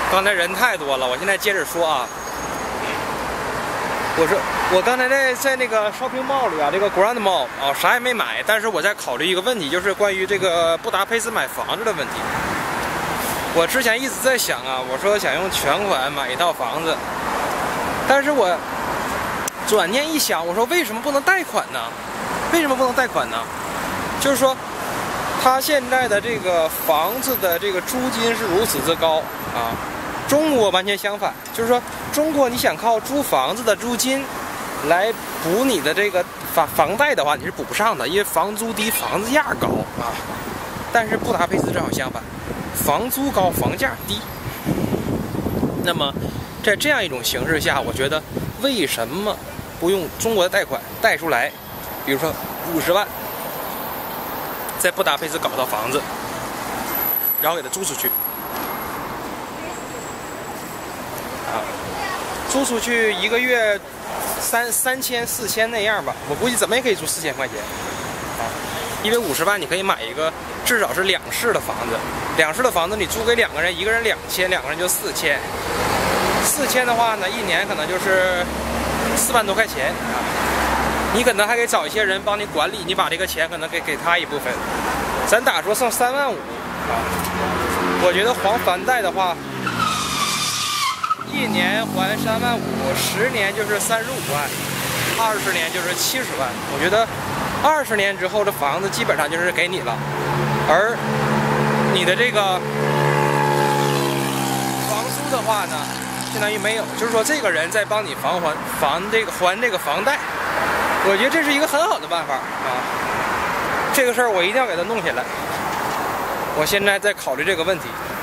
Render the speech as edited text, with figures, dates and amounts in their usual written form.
刚才人太多了，我现在接着说啊。我刚才在那个 shopping mall 里啊，这个 Grand Mall 啊，啥也没买，但是我在考虑一个问题，就是关于这个布达佩斯买房子的问题。我之前一直在想啊，我说想用全款买一套房子，但是我转念一想，我说为什么不能贷款呢？为什么不能贷款呢？就是说，他现在的这个房子的这个租金是如此之高啊。中国完全相反，就是说，中国你想靠租房子的租金来补你的这个房贷的话，你是补不上的，因为房租低，房子价高啊。但是布达佩斯正好相反，房租高，房价低。那么，在这样一种形势下，我觉得为什么不用中国的贷款贷出来，比如说50万，在布达佩斯搞套房子，然后给它租出去。租出去一个月3000、4000那样吧，我估计怎么也可以租4000块钱啊，因为50万你可以买一个至少是2室的房子，2室的房子你租给2个人，一个人2000，2个人就4000，4000的话呢，一年可能就是4万多块钱啊，你可能还可以找一些人帮你管理，你把这个钱可能给他一部分，咱打说剩3万5啊，我觉得还房贷的话。1年还3万5，10年就是35万，20年就是70万。我觉得20年之后的房子基本上就是给你了，而你的这个房租的话呢，相当于没有，就是说这个人在帮你还这个房贷，我觉得这是一个很好的办法啊。这个事儿我一定要给他弄下来。我现在在考虑这个问题。